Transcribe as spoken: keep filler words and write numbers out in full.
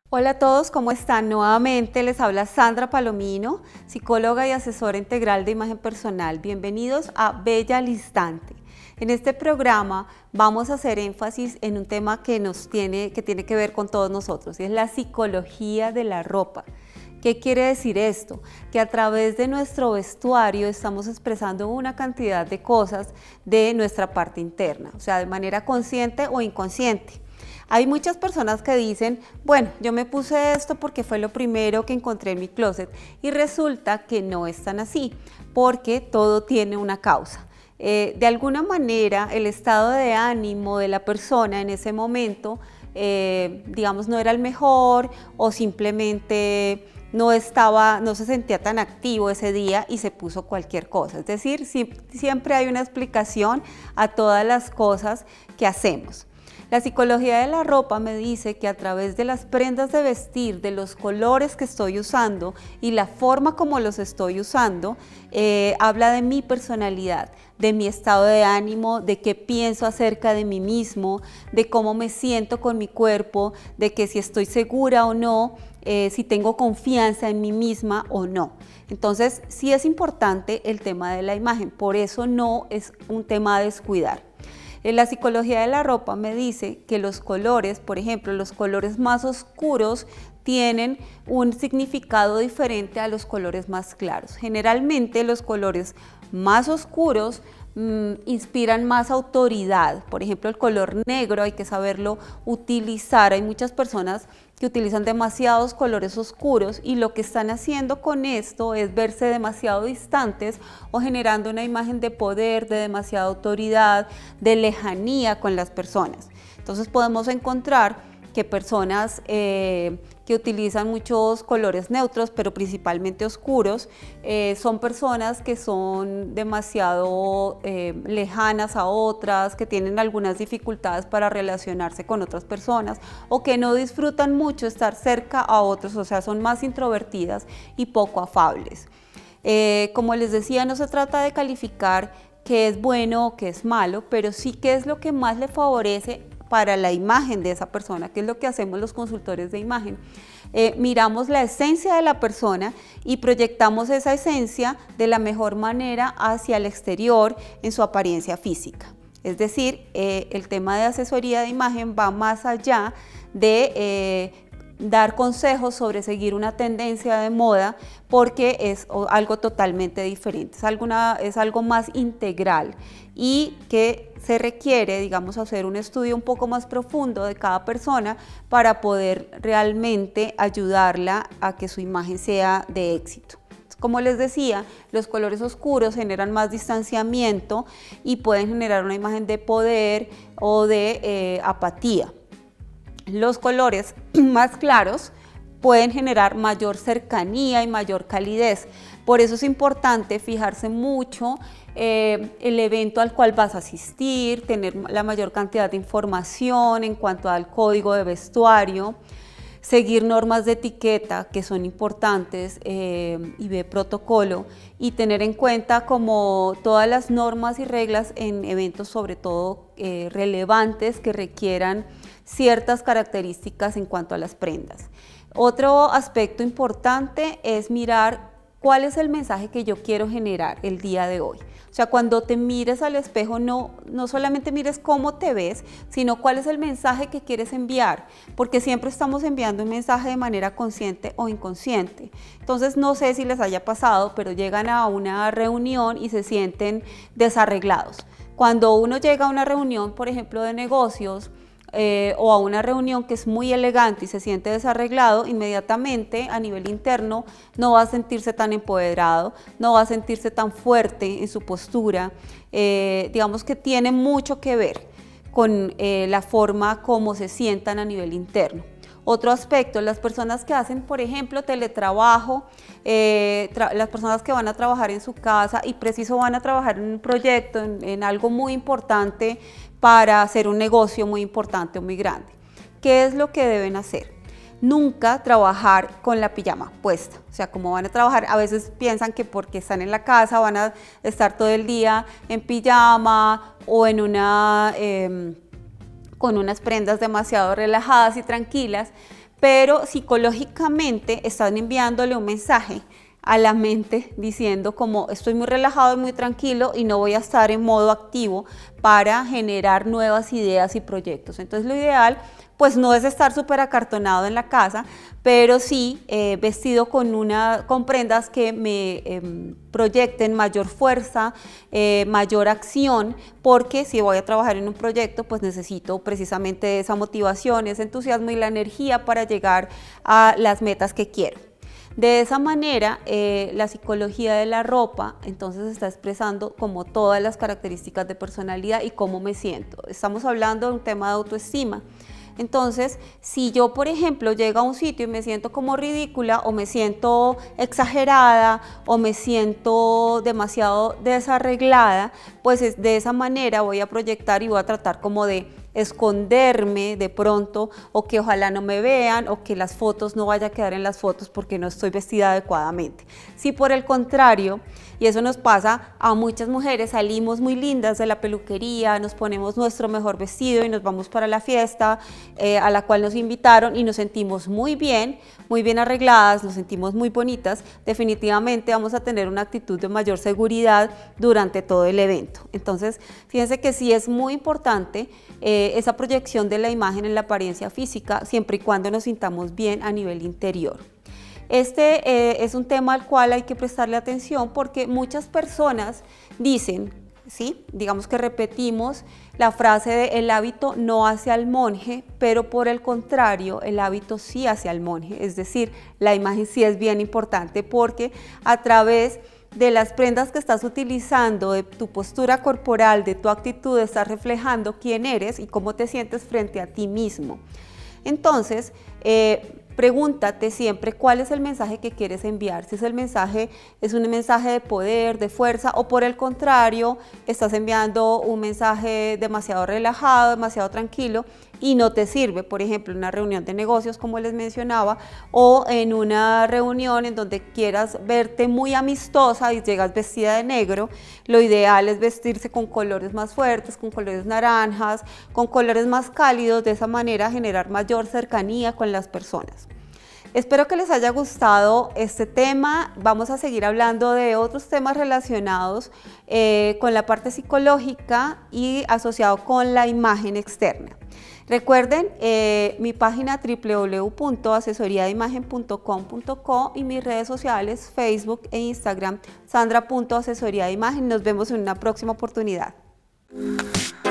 Hola a todos, ¿cómo están? Nuevamente les habla Sandra Palomino, psicóloga y asesora integral de imagen personal. Bienvenidos a Bella al Instante. En este programa vamos a hacer énfasis en un tema que, nos tiene, que tiene que ver con todos nosotros, y es la psicología de la ropa. ¿Qué quiere decir esto? Que a través de nuestro vestuario estamos expresando una cantidad de cosas de nuestra parte interna, o sea, de manera consciente o inconsciente. Hay muchas personas que dicen, bueno, yo me puse esto porque fue lo primero que encontré en mi closet, y resulta que no es tan así, porque todo tiene una causa. Eh, de alguna manera, el estado de ánimo de la persona en ese momento, eh, digamos, no era el mejor, o simplemente no estaba, no se sentía tan activo ese día y se puso cualquier cosa. Es decir, si, siempre hay una explicación a todas las cosas que hacemos. La psicología de la ropa me dice que a través de las prendas de vestir, de los colores que estoy usando y la forma como los estoy usando, eh, habla de mi personalidad, de mi estado de ánimo, de qué pienso acerca de mí mismo, de cómo me siento con mi cuerpo, de que si estoy segura o no, eh, si tengo confianza en mí misma o no. Entonces, sí es importante el tema de la imagen, por eso no es un tema a descuidar. La psicología de la ropa me dice que los colores, por ejemplo, los colores más oscuros tienen un significado diferente a los colores más claros. Generalmente los colores más oscuros mmm, inspiran más autoridad. Por ejemplo, el color negro hay que saberlo utilizar. Hay muchas personas que utilizan demasiados colores oscuros y lo que están haciendo con esto es verse demasiado distantes o generando una imagen de poder, de demasiada autoridad, de lejanía con las personas. Entonces podemos encontrar que personas eh, que utilizan muchos colores neutros, pero principalmente oscuros, eh, son personas que son demasiado eh, lejanas a otras, que tienen algunas dificultades para relacionarse con otras personas o que no disfrutan mucho estar cerca a otros, o sea, son más introvertidas y poco afables. Eh, como les decía, no se trata de calificar qué es bueno o qué es malo, pero sí qué es lo que más le favorece para la imagen de esa persona, que es lo que hacemos los consultores de imagen. Eh, miramos la esencia de la persona y proyectamos esa esencia de la mejor manera hacia el exterior en su apariencia física. Es decir, eh, el tema de asesoría de imagen va más allá de eh, dar consejos sobre seguir una tendencia de moda, porque es algo totalmente diferente, es, alguna, es algo más integral y que se requiere, digamos, hacer un estudio un poco más profundo de cada persona para poder realmente ayudarla a que su imagen sea de éxito. Como les decía, los colores oscuros generan más distanciamiento y pueden generar una imagen de poder o de eh, apatía. Los colores más claros pueden generar mayor cercanía y mayor calidez. Por eso es importante fijarse mucho eh, el evento al cual vas a asistir, tener la mayor cantidad de información en cuanto al código de vestuario, seguir normas de etiqueta que son importantes eh, y de protocolo, y tener en cuenta como todas las normas y reglas en eventos sobre todo eh, relevantes que requieran ciertas características en cuanto a las prendas. Otro aspecto importante es mirar cuál es el mensaje que yo quiero generar el día de hoy. O sea, cuando te mires al espejo, no, no solamente mires cómo te ves, sino cuál es el mensaje que quieres enviar, porque siempre estamos enviando un mensaje de manera consciente o inconsciente. Entonces, no sé si les haya pasado, pero llegan a una reunión y se sienten desarreglados. Cuando uno llega a una reunión, por ejemplo, de negocios, Eh, o a una reunión que es muy elegante y se siente desarreglado, inmediatamente a nivel interno no va a sentirse tan empoderado, no va a sentirse tan fuerte en su postura. Eh, digamos que tiene mucho que ver con eh, la forma como se sientan a nivel interno. Otro aspecto, las personas que hacen, por ejemplo, teletrabajo, eh, las personas que van a trabajar en su casa y preciso van a trabajar en un proyecto, en, en algo muy importante para hacer un negocio muy importante o muy grande. ¿Qué es lo que deben hacer? Nunca trabajar con la pijama puesta. O sea, como van a trabajar, a veces piensan que porque están en la casa van a estar todo el día en pijama o en una... Eh, con unas prendas demasiado relajadas y tranquilas, pero psicológicamente están enviándole un mensaje a la mente diciendo como estoy muy relajado y muy tranquilo y no voy a estar en modo activo para generar nuevas ideas y proyectos. Entonces lo ideal pues no es estar súper acartonado en la casa, pero sí eh, vestido con, una, con prendas que me eh, proyecten mayor fuerza, eh, mayor acción, porque si voy a trabajar en un proyecto pues necesito precisamente esa motivación, ese entusiasmo y la energía para llegar a las metas que quiero. De esa manera, eh, la psicología de la ropa entonces está expresando como todas las características de personalidad y cómo me siento. Estamos hablando de un tema de autoestima. Entonces, si yo, por ejemplo, llego a un sitio y me siento como ridícula o me siento exagerada o me siento demasiado desarreglada, pues es de esa manera voy a proyectar y voy a tratar como de esconderme de pronto, o que ojalá no me vean, o que las fotos no vaya a quedar en las fotos porque no estoy vestida adecuadamente. Si por el contrario, y eso nos pasa a muchas mujeres, salimos muy lindas de la peluquería, nos ponemos nuestro mejor vestido y nos vamos para la fiesta eh, a la cual nos invitaron y nos sentimos muy bien, muy bien arregladas, nos sentimos muy bonitas, definitivamente vamos a tener una actitud de mayor seguridad durante todo el evento. Entonces, fíjense que sí es muy importante eh, esa proyección de la imagen en la apariencia física, siempre y cuando nos sintamos bien a nivel interior. Este eh, es un tema al cual hay que prestarle atención porque muchas personas dicen, ¿sí? Digamos que repetimos la frase de el hábito no hace al monje, pero por el contrario, el hábito sí hace al monje, es decir, la imagen sí es bien importante porque a través de las prendas que estás utilizando, de tu postura corporal, de tu actitud, estás reflejando quién eres y cómo te sientes frente a ti mismo. Entonces, eh, pregúntate siempre cuál es el mensaje que quieres enviar, si es el mensaje, es un mensaje de poder, de fuerza, o por el contrario, estás enviando un mensaje demasiado relajado, demasiado tranquilo y no te sirve, por ejemplo, en una reunión de negocios como les mencionaba, o en una reunión en donde quieras verte muy amistosa y llegas vestida de negro. Lo ideal es vestirse con colores más fuertes, con colores naranjas, con colores más cálidos, de esa manera generar mayor cercanía con las personas. Espero que les haya gustado este tema. Vamos a seguir hablando de otros temas relacionados eh, con la parte psicológica y asociado con la imagen externa. Recuerden eh, mi página doble u doble u doble u punto asesoría de imagen punto com punto co y mis redes sociales Facebook e Instagram sandra punto asesoría de imagen. Nos vemos en una próxima oportunidad.